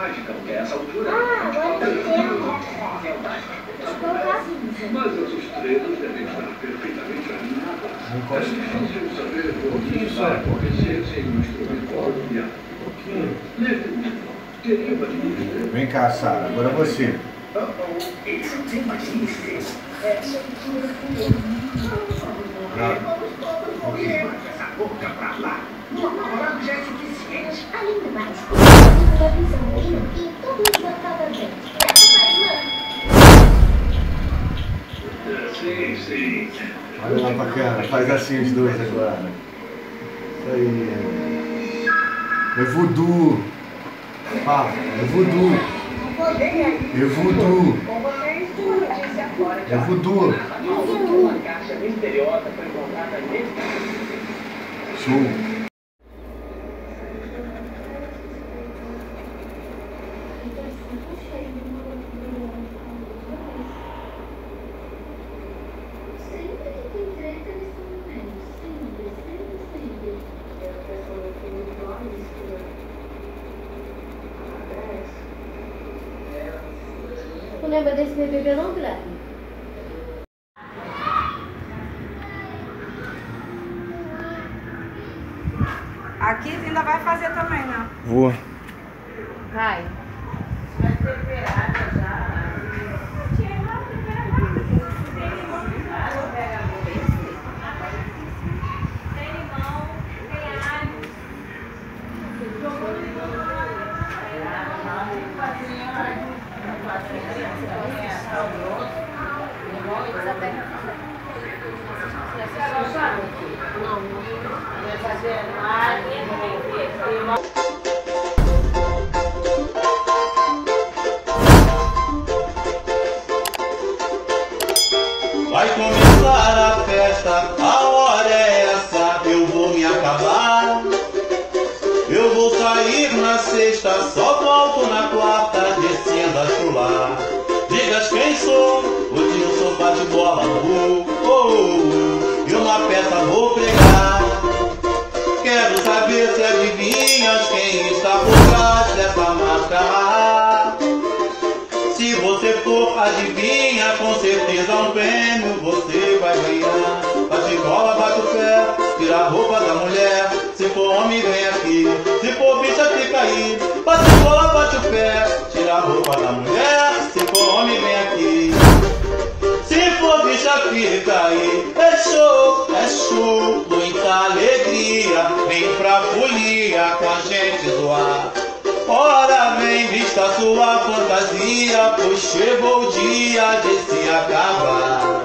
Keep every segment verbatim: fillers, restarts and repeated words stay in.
mágica, porque a essa altura... Ah, agora eu entendo. Mas as estrelas devem estar perfeitamente alinhadas. É difícil saber o que vai acontecer sem um instrumento apropriado. Lembre-me, teria uma lista. Vem cá, Sara, agora você. Eles não têm mais listas. Essa essa boca pra lá. Uma palavra já é suficiente. Além do mais, temos uma visão minha e todo mundo estava bem. Sim, sim. Olha lá, bacana. Faz assim os dois agora. Isso aí. É voodoo. Fala, é voodoo. É voodoo. É voodoo. Uma caixa misteriosa foi encontrada nesse. Show. Não lembra desse bebê não, Guilherme? Aqui ainda vai fazer também, não? Vou. Vai. Vai temperada já. Vai começar a festa, a hora é essa, eu vou me acabar. Eu vou sair na sexta, só volto na quarta, descendo a chular. Digas quem sou, hoje eu sou bate-bola, oh, oh, oh, e uma peça vou pregar. Quero saber se adivinhas quem está por trás dessa máscara. Se você for adivinha, com certeza um prêmio você vai ganhar. Bate bola, bate o pé, tira a roupa da mulher. Se for homem, vem aqui, se for bicha, fica aí. Bate bola, bate o pé, tira a roupa da mulher. Se for homem, vem aqui, se for bicha, fica aí. É show, é show, muita alegria. Vem pra folia com a gente zoar. Ora vem, vista sua fantasia, pois chegou o dia de se acabar.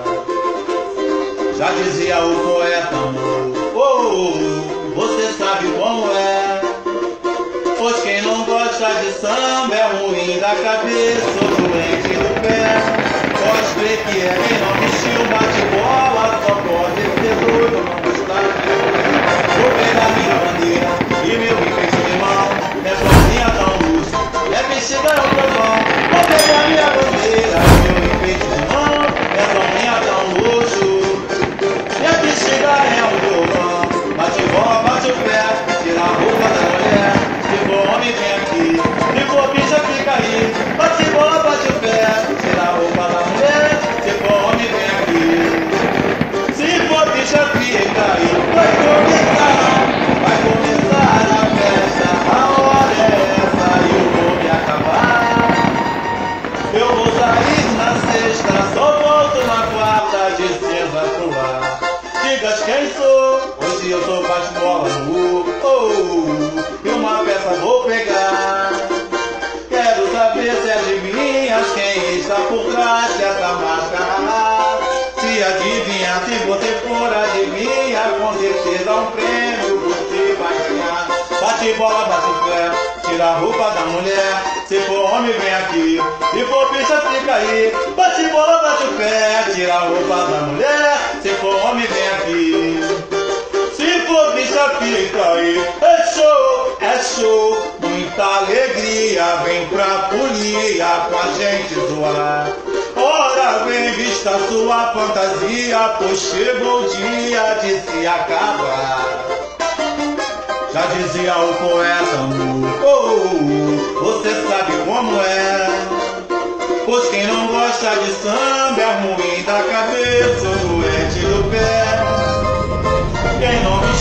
Já dizia o poeta, amor, oh, você sabe como é. Pois quem não gosta de samba é ruim da cabeça ou doente do pé. Pode crer que é quem não vestiu bate-bola, só pode ser doido, não gostar de mulher. Vou pegar minha bandeira e meu enfeite de mão. É sozinha tão luxo, é vestida é o trovão. Vou pegar minha bandeira e meu enfeite de mão. É sozinha tão luxo, é vestida é o trovão. Bate bola, bate o pé, tira a roupa da mulher. Se for homem vem aqui, se for bicha fica aí. Bate bola, bate o pé, tira a roupa da mulher. Se for homem vem aqui, se for bicha fica aí. Vai começar, vai começar a festa. A hora é essa e eu vou me acabar. Eu vou sair na sexta, só volto na quarta, descendo a pular. Digas quem sou, hoje eu sou bate-bola no oh, oh, e uma peça vou pegar. Quero saber se adivinhas quem está por trás dessa máscara. Se adivinha, se você for adivinha, com certeza um prêmio você vai ganhar. Bate bola, bate o pé, tira a roupa da mulher. Se for homem vem aqui, se for bicha fica aí. Bate bola, bate o pé, tira a roupa da mulher. Se for homem vem aqui, se for bicha fica aí. É show, é show, muita alegria. Vem pra folia com a gente zoar. Ora vem, vista sua fantasia, pois chegou o dia de se acabar. Já dizia o poeta, amor, oh, oh, oh, você sabe como é. Pois quem não gosta de samba é ruim da cabeça ou doente do pé. Quem não